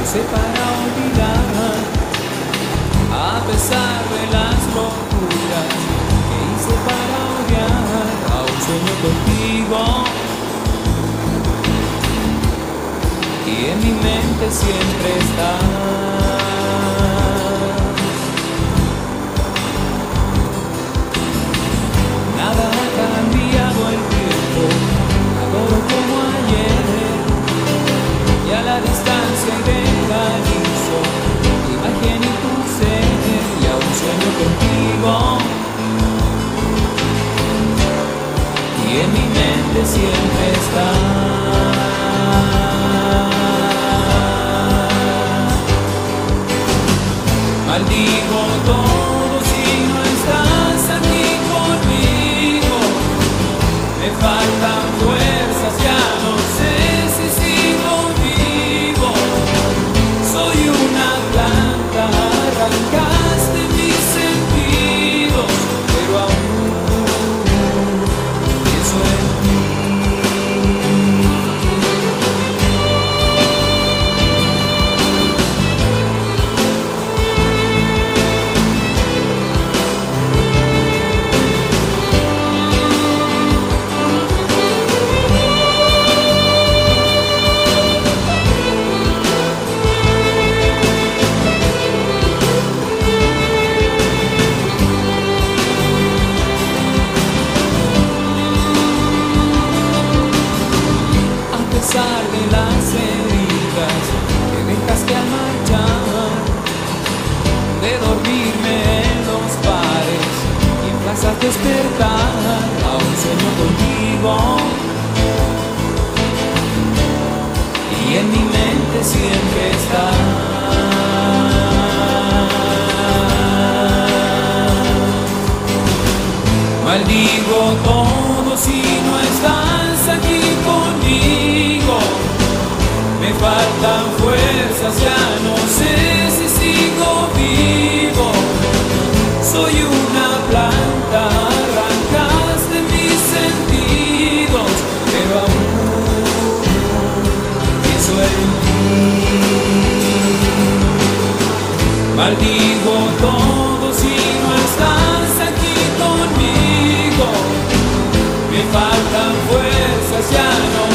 hice para olvidar, a pesar de las locuras que hice para odiar a un sueño contigo. Y en mi mente siempre estás. Nada ha cambiado el tiempo, todo como ayer, y a la distancia idealizo tu imagen y tu ser, y a un sueño contigo. Y en mi mente siempre estás. Maldigo todo si no estás aquí conmigo. Me faltan fuerzas, ya no sé si sigo vivo. Soy una planta, arrancaste mis sentidos, pero aún pienso en ti. A pesar de las heridas que dejaste al marchar, de dormirme en los bares y en plazas despertar a un sueño contigo. Y en mi mente siempre estás. Maldigo todo si no estás aquí conmigo. Me faltan fuerzas, ya no sé si sigo vivo. Soy una planta, arrancaste mis sentidos, pero aún pienso en ti. Maldigo todo si no estás aquí conmigo. Me faltan fuerzas, ya no